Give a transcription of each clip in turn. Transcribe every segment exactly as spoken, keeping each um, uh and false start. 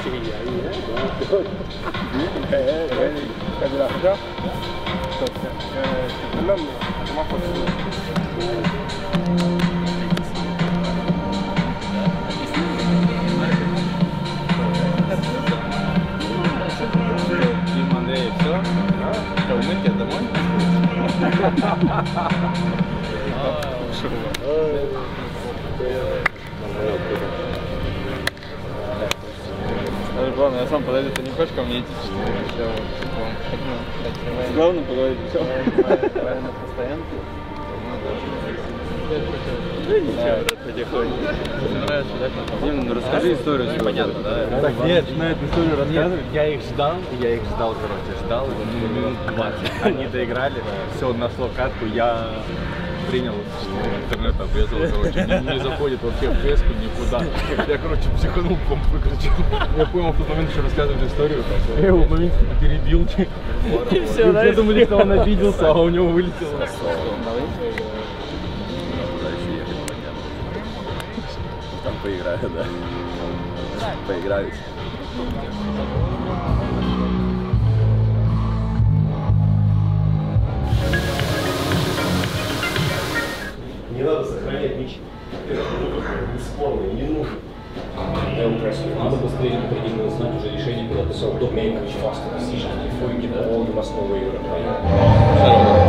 Sí, ahí, ¿eh? Eh, eh, ya. Fernando, más Дима, Андрей, все? Что, умыть тебя домой? Главное, я сам подойду, ты не хочешь ко мне идти? Главное поговорить, все. Правильно, постоянно. Да ничего, брат, потихоньку. Нравится, да? Дим, ну расскажи историю. Понятно, да? Так, нет, на эту историю рассказывать. Я их ждал, я их ждал, короче, ждал, минут двадцать. Они доиграли, все, нашло катку, я принял интернет, обрезал, короче, не, не заходит вообще в феску никуда. Я, короче, психанул, комп выключил. Я понял в тот момент, что рассказывать историю. Я его в момент перебил. И все, да? Я думали, что он обиделся, а у него вылетело. Там поиграю, да. Поиграюсь. Не надо сохранять ничего. Бесспорно, не нужно. Надо быстрее необходимо узнать уже решение, куда ты сам make faster decision before you get all you must know where you're playing.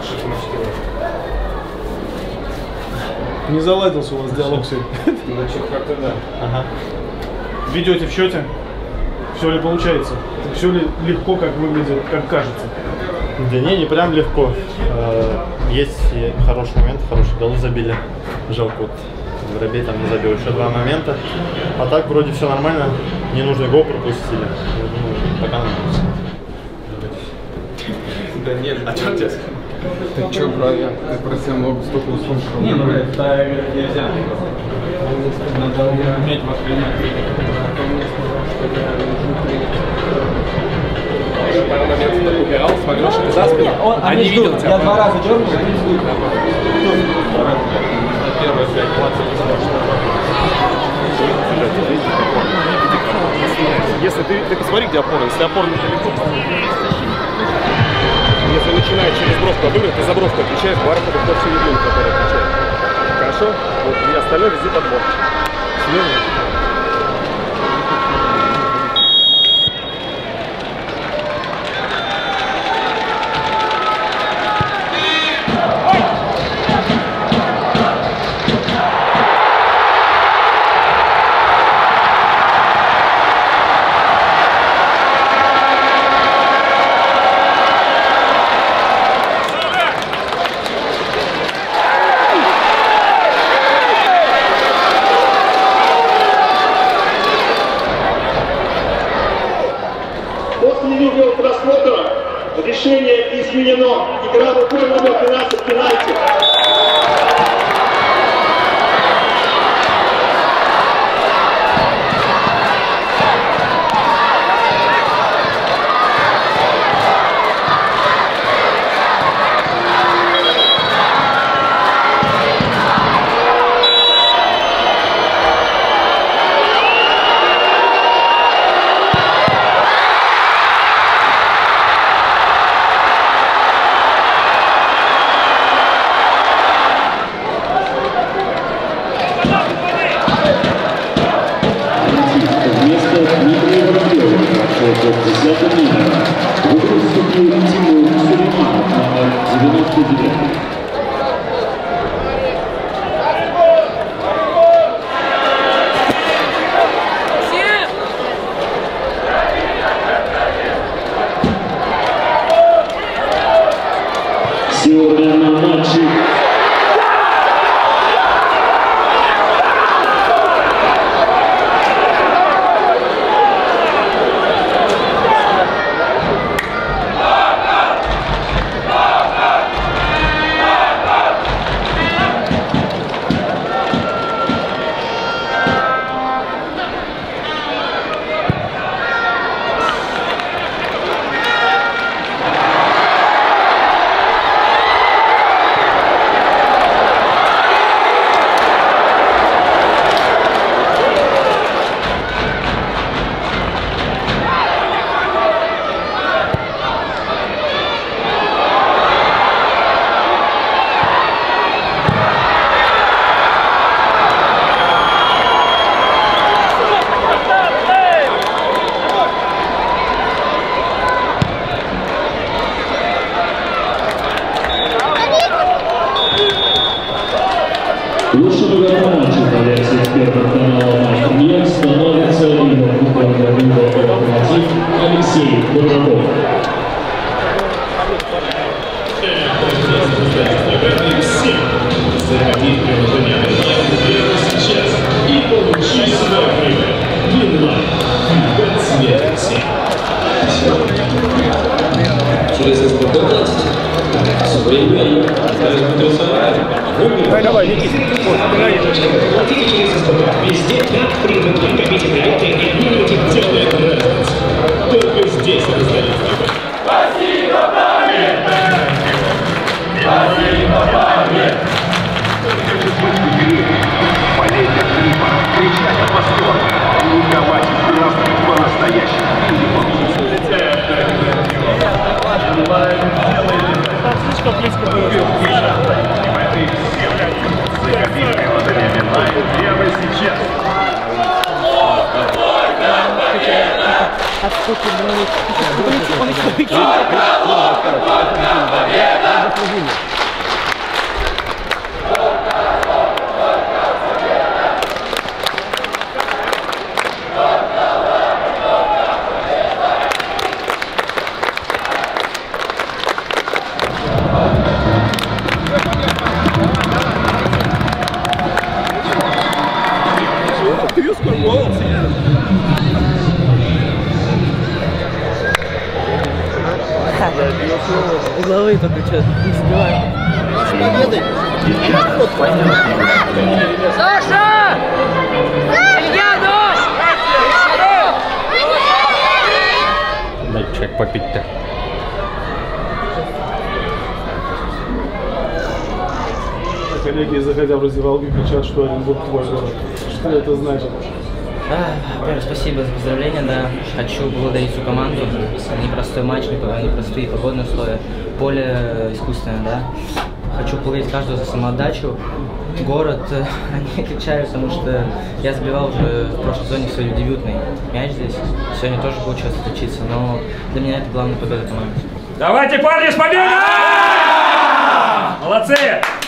Не заладился у вас диалог сегодня. Значит, как-то да. Ага. Ведете в счете? Все ли получается? Все ли легко, как выглядит, как кажется? Да не, не прям легко. Есть и хороший момент, хороший голы забили. Жалко, вот Воробей там не забил еще два момента. А так вроде все нормально. Ненужный гол пропустили. Я думаю, пока нормально. Да нет, А что тебе? ты что, брат, ты просил много столько услуг. Не, ну это нельзя. Надо уметь воспринимать. Пару моментов так убирал, смотрел, что ты за спину, а не видел тебя. Я два раза дернул, они ждут. Первая связь Если ты, ты посмотри, где опора, если опора недалеко, если начинает через бровку обыгрывать, ты за бровку отвечаешь, Барахов это все единый, который отвечает. Хорошо? Вот, и остальное везде подбор. Слева. Решение изменено. Игра рукой номер двенадцать, пенальти. Сегодня на матче лучшим игроком матча по версии экспертов канала «Матч Премьер» становится лидер футбольного клуба «Локомотив» Алексей Бураков. Заходи в приложение прямо сейчас и получи свой прибыль. Винлайн. Кульбет смерти. Через несколько платить. Современный. Давай, давай, Никит. Платите через СБК. Везде так привыкли. Копите кредиты и будете делать разницу. Только здесь раздаются. Спасибо, память! Спасибо, память! Болеть от гриппа, кричать от восторга, ликовать и праздновать по-настоящему. Слишком близко было. Заходи в приложение Винлайн прямо сейчас. Он их головой только что не забиваем. Саша! Дай человек попить-то. Коллеги, заходя в раздевалку, кричат, что Оренбург твой город. Что это значит? Да, спасибо за поздравления, да. Хочу благодарить всю команду. Непростой матч, непростые погодные условия. Поле искусственное, да. Хочу поблагодарить каждого за самоотдачу. Город, они кричали, потому что я забивал уже в прошлой зоне свой дебютный мяч здесь. Сегодня тоже получилось отличиться, но для меня это главная победа команды. Давайте, парни, с победой! Молодцы!